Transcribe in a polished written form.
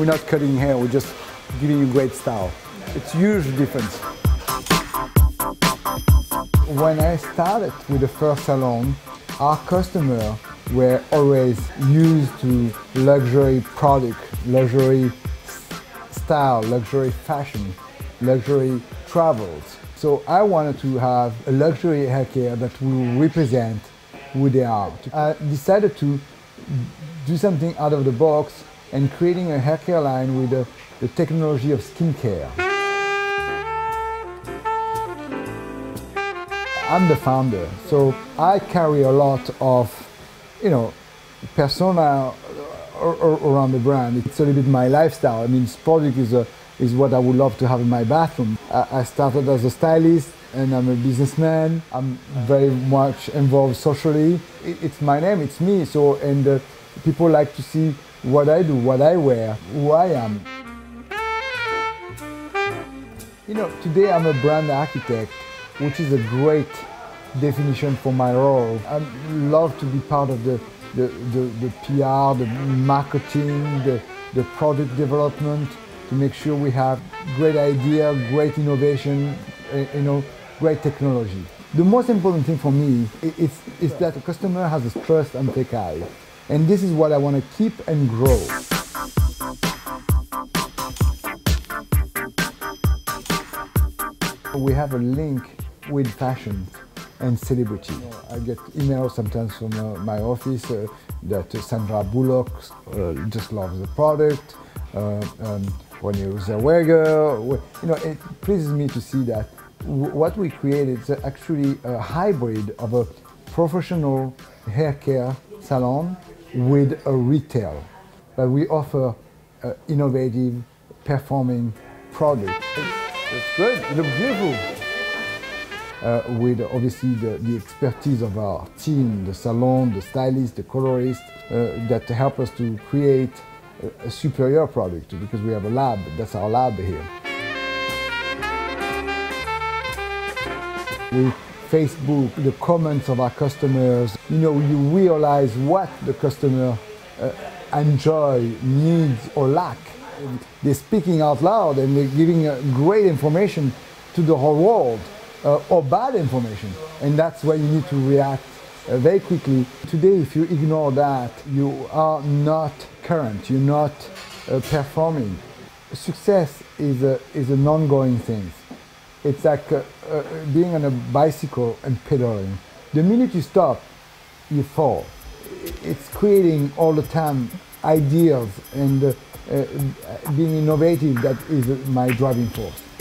We're not cutting hair, we're just giving you great style. It's a huge difference. When I started with the first salon, our customers were always used to luxury product, luxury style, luxury fashion, luxury travels. So I wanted to have a luxury hair care that will represent who they are. I decided to do something out of the box and creating a hair care line with the technology of skincare. I'm the founder, so I carry a lot of, persona around the brand. It's a little bit my lifestyle. I mean, this product is what I would love to have in my bathroom. I started as a stylist and I'm a businessman. I'm very much involved socially. It's my name, it's me. So, and people like to see what I do, what I wear, who I am. Today I'm a brand architect, which is a great definition for my role. I love to be part of the PR, the marketing, the product development, to make sure we have great idea, great innovation, great technology. The most important thing for me is that the customer has a trust on Fekkai, and this is what I want to keep and grow. We have a link with fashion and celebrity. I get emails sometimes from my office that Sandra Bullock just loves the product. When you use a Zellweger, it pleases me to see that what we created is actually a hybrid of a professional hair care salon with a retail. But we offer innovative, performing product. It's good, it looks beautiful. With obviously the expertise of our team, the salon, the stylist, the colorist, that help us to create a superior product, because we have a lab. That's our lab here. With Facebook, the comments of our customers, you realize what the customer enjoy, needs or lack. They're speaking out loud and they're giving great information to the whole world, or bad information, and that's where you need to react very quickly. Today, if you ignore that, you are not current, you're not performing. Success is an ongoing thing. It's like being on a bicycle and pedaling. The minute you stop, you fall. It's creating all the time ideas and being innovative that is my driving force.